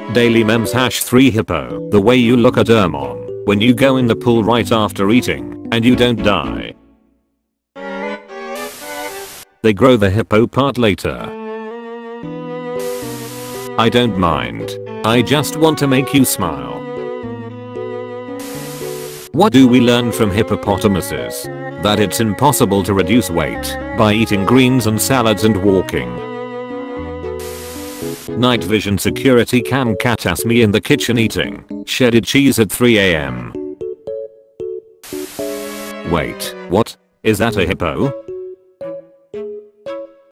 Daily memes #3 hippo. The way you look at mom when you go in the pool right after eating and you don't die. They grow the hippo part later. I don't mind. I just want to make you smile. What do we learn from hippopotamuses? That it's impossible to reduce weight by eating greens and salads and walking. Night vision security cam catches me in the kitchen eating shredded cheese at 3 AM. Wait, what? Is that a hippo?